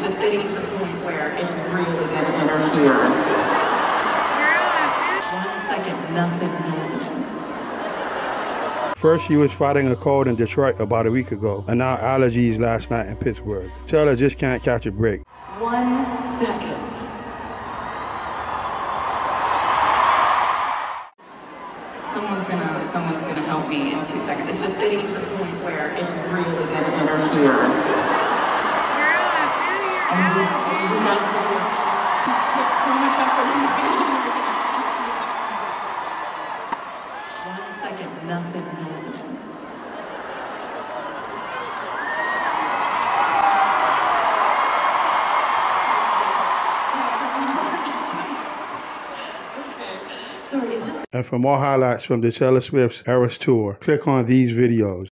just getting to the point where it's really going to interfere. 1 second, nothing's happening. First, she was fighting a cold in Detroit about a week ago, and now allergies last night in Pittsburgh. Tell her just can't catch a break. 1 second. Someone's gonna help me in 2 seconds. It's just getting to the point where it's really gonna interfere. And you guys put so much effort into being here. 1 second, nothing's happening. Okay. Sorry, it's just. And for more highlights from the Taylor Swift's Eras Tour, click on these videos.